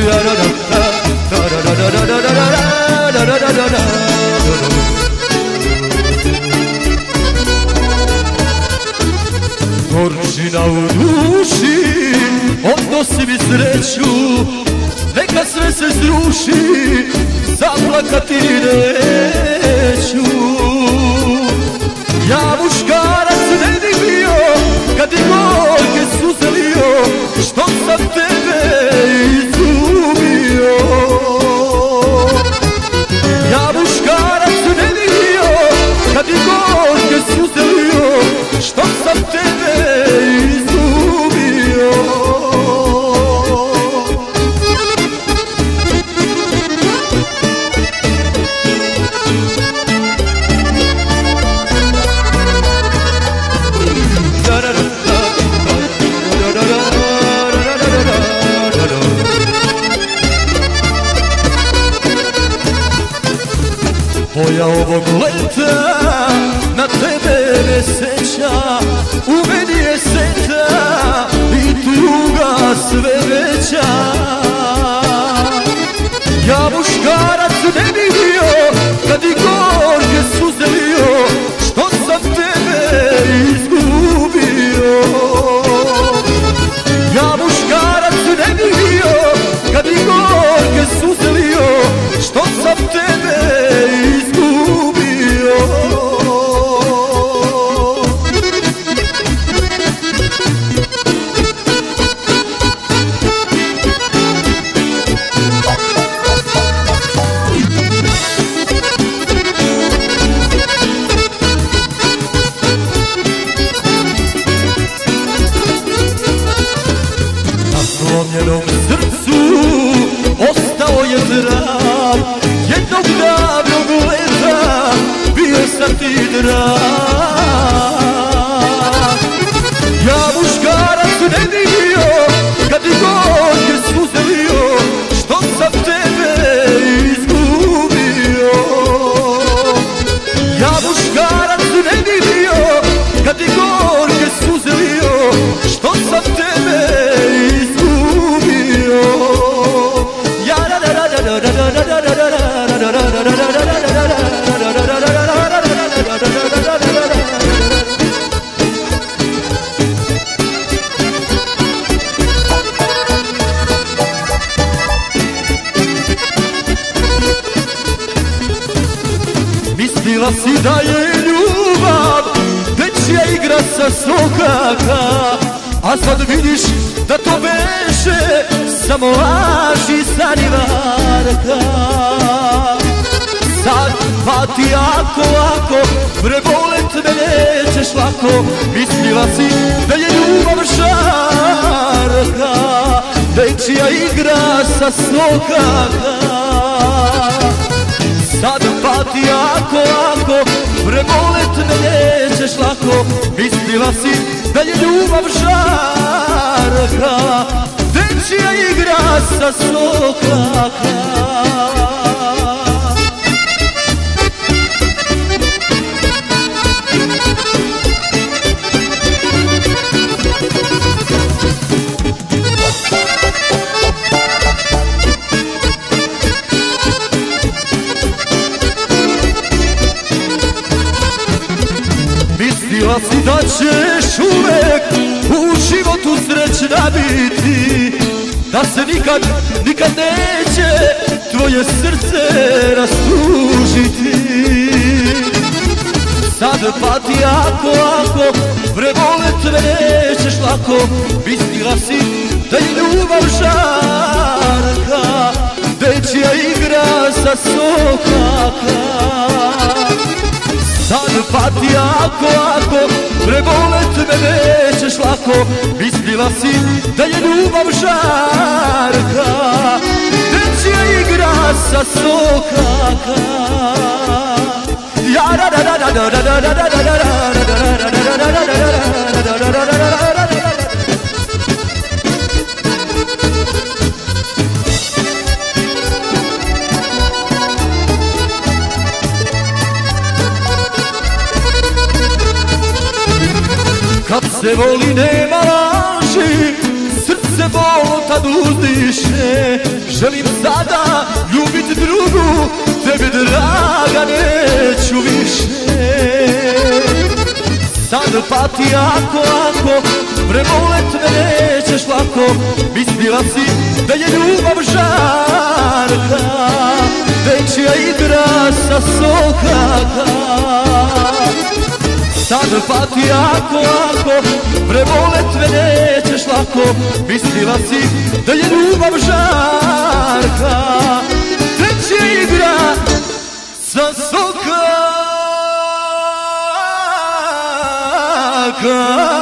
Gorčina u duši, odnosi mi sreću, neka sve se zruši, zaplakati neću. Ja muškarac ne bi bio, kad i gorke suze lio, što sam tebe izgubio. Ja muškarac ne bi bio, kad i gorke suze lio, što sam tebe izgubio. Boja ovog leta na tebe ne seća, u meni je seta i tuga sve veća. Ja muškarac ne bi bio, kad i gorke suze lio, što sam tebe izgubio. Ja muškarac ne bi bio, kad i gorke suze lio, što sam tebe izgubio. Na slomljenom srcu ostao je trag, jednog davnog leta bio sam ti drag. Ja muškarac ne bi bio, kad i gorke suze lio, što sam tebe izgubio. Ja muškarac ne bi bio, kad i gorke suze lio, što sam tebe izgubio. Ja da da da da da da da da da da da da. Mislila si da je ljubav dečja igra sa sokaka, a sad vidiš da to beše samo laž i zanivarka. Sad pa ti ako prebolet me nećeš lako, mislila si da je ljubav žarka, dečja igra sa sokaka. Sad pa ti ako prebolet me nećeš lako, mislila si da je ljubav žarka, dečja igra sa sokaka. Mislila si da ćeš uvek u životu srećna biti, da se nikad neće tvoje srce rastužiti. Sad pa ti ako prebolet me nećeš lako, mislila si da je ljubav žarka, dečja igra sa sokaka. Sad pa ti ako prebolet me nećeš lako, mislila si da je ljubav žarka, dečja igra sa sokaka. Ja da da da da da da da da da da da. Kad se voli nema laži, srce bolo tad uzdiše. Želim sada ljubit drugu, tebi draga neću više. Sad pa ti ako prevolet me nećeš lako. Mislila si da je ljubav žarka, dečija igra sa sokaka. Sad pa ti ako prevolet me nećeš lako. Mislila si da je ljubav žarka, dečija igra sa sokaka.